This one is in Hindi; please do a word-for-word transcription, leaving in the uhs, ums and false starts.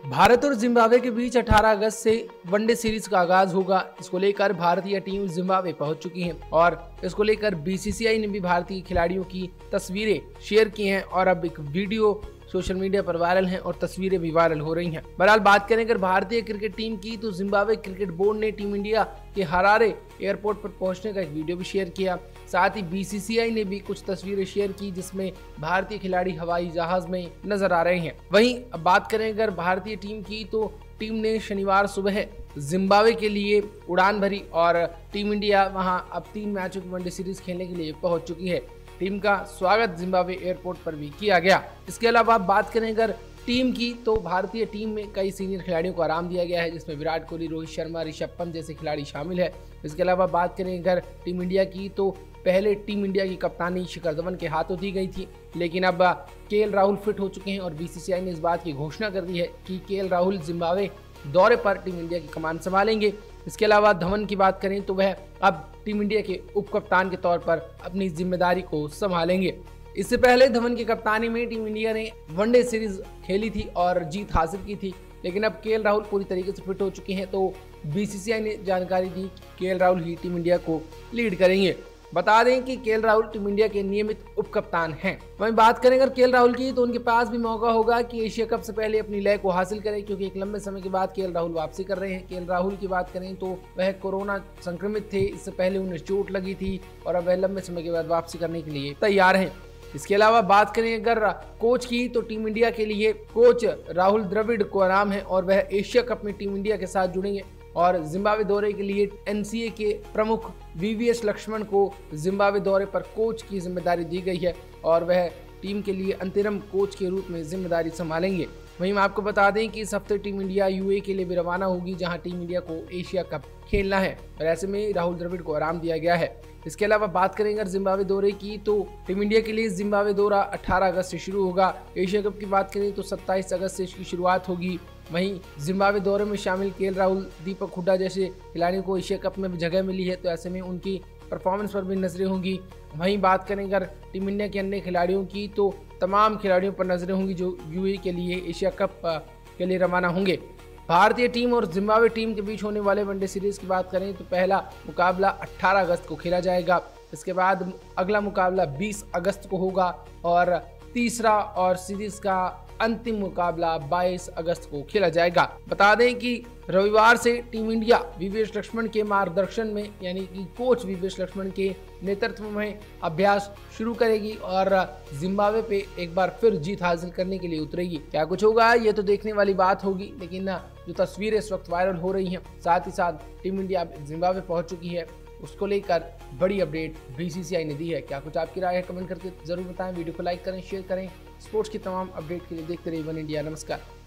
भारत और जिम्बाब्वे के बीच अठारह अगस्त से वनडे सीरीज का आगाज होगा। इसको लेकर भारतीय टीम जिम्बाब्वे पहुंच चुकी है और इसको लेकर बीसीसीआई ने भी भारतीय खिलाड़ियों की तस्वीरें शेयर की हैं और अब एक वीडियो सोशल मीडिया पर वायरल हैं और तस्वीरें भी वायरल हो रही हैं। बहरहाल बात करें अगर भारतीय क्रिकेट टीम की, तो जिम्बाब्वे क्रिकेट बोर्ड ने टीम इंडिया के हरारे एयरपोर्ट पर पहुंचने का एक वीडियो भी शेयर किया। साथ ही बीसीसीआई ने भी कुछ तस्वीरें शेयर की जिसमें भारतीय खिलाड़ी हवाई जहाज में नजर आ रहे हैं। वहीं अब बात करें अगर भारतीय टीम की, तो टीम ने शनिवार सुबह जिम्बाब्वे के लिए उड़ान भरी और टीम इंडिया वहां अब तीन मैचों की वनडे सीरीज खेलने के लिए पहुंच चुकी है। टीम का स्वागत जिम्बाब्वे एयरपोर्ट पर भी किया गया। इसके अलावा बात करें अगर टीम की, तो भारतीय टीम में कई सीनियर खिलाड़ियों को आराम दिया गया है जिसमें विराट कोहली, रोहित शर्मा, ऋषभ पंत जैसे खिलाड़ी शामिल है। इसके अलावा बात करें अगर टीम इंडिया की, तो पहले टीम इंडिया की कप्तानी शिखर धवन के हाथों दी गई थी, लेकिन अब केएल राहुल फिट हो चुके हैं और बीसीसीआई ने इस बात की घोषणा कर दी है कि केएल राहुल जिम्बाब्वे दौरे पर टीम इंडिया की कमान संभालेंगे। इसके अलावा धवन की बात करें तो वह अब टीम इंडिया के उप कप्तान के तौर पर अपनी जिम्मेदारी को संभालेंगे। इससे पहले धवन की कप्तानी में टीम इंडिया ने वनडे सीरीज खेली थी और जीत हासिल की थी, लेकिन अब केएल राहुल पूरी तरीके से फिट हो चुके हैं, तो बीसीसीआई ने जानकारी दी कि केएल राहुल ही टीम इंडिया को लीड करेंगे। बता दें कि केएल राहुल टीम इंडिया के नियमित उप कप्तान हैं। वहीं बात करें अगर केएल राहुल की, तो उनके पास भी मौका होगा कि एशिया कप से पहले अपनी लय को हासिल करें, क्योंकि एक लंबे समय के बाद केएल राहुल वापसी कर रहे हैं। केएल राहुल की बात करें तो वह कोरोना संक्रमित थे, इससे पहले उन्हें चोट लगी थी और अब वह लंबे समय के बाद वापसी करने के लिए तैयार हैं। इसके अलावा बात करें अगर कोच की, तो टीम इंडिया के लिए कोच राहुल द्रविड़ को आराम है और वह एशिया कप में टीम इंडिया के साथ जुड़ेंगे। और जिम्बाब्वे दौरे के लिए एनसीए के प्रमुख वीवीएस लक्ष्मण को जिम्बाब्वे दौरे पर कोच की जिम्मेदारी दी गई है और वह टीम के लिए अंतरिम कोच के रूप में जिम्मेदारी संभालेंगे। वहीं हम आपको बता दें कि इस हफ्ते टीम इंडिया यूएई के लिए भी रवाना होगी, जहां टीम इंडिया को एशिया कप खेलना है और ऐसे में राहुल द्रविड़ को आराम दिया गया है। इसके अलावा बात करें अगर जिम्बाब्वे दौरे की, तो टीम इंडिया के लिए जिम्बाब्वे दौरा अठारह अगस्त से शुरू होगा। एशिया कप की बात करें तो सत्ताईस अगस्त से इसकी शुरुआत होगी। वहीं जिम्बाब्वे दौरे में शामिल केएल राहुल, दीपक हुड्डा जैसे खिलाड़ियों को एशिया कप में भी जगह मिली है, तो ऐसे में उनकी परफॉर्मेंस पर भी नजरें होंगी। वहीं बात करें अगर टीम इंडिया के अन्य खिलाड़ियों की, तो तमाम खिलाड़ियों पर नजरें होंगी जो यूएई के लिए एशिया कप के लिए रवाना होंगे। भारतीय टीम और जिम्बाब्वे टीम के बीच होने वाले वनडे सीरीज की बात करें तो पहला मुकाबला अठारह अगस्त को खेला जाएगा। इसके बाद अगला मुकाबला बीस अगस्त को होगा और तीसरा और सीरीज का अंतिम मुकाबला बाईस अगस्त को खेला जाएगा। बता दें कि रविवार से टीम इंडिया वीवीएस लक्ष्मण के मार्गदर्शन में, यानी कि कोच वीवीएस लक्ष्मण के नेतृत्व में अभ्यास शुरू करेगी और जिम्बाब्वे पे एक बार फिर जीत हासिल करने के लिए उतरेगी। क्या कुछ होगा ये तो देखने वाली बात होगी, लेकिन जो तस्वीरें इस वक्त वायरल हो रही हैं, साथ ही साथ टीम इंडिया जिम्बाब्वे पहुंच चुकी है, उसको लेकर बड़ी अपडेट बीसीसीआई ने दी है। क्या कुछ आपकी राय है, कमेंट करके जरूर बताएं। वीडियो को लाइक करें, शेयर करें। स्पोर्ट्स की तमाम अपडेट के लिए देखते रहिए वन इंडिया। नमस्कार।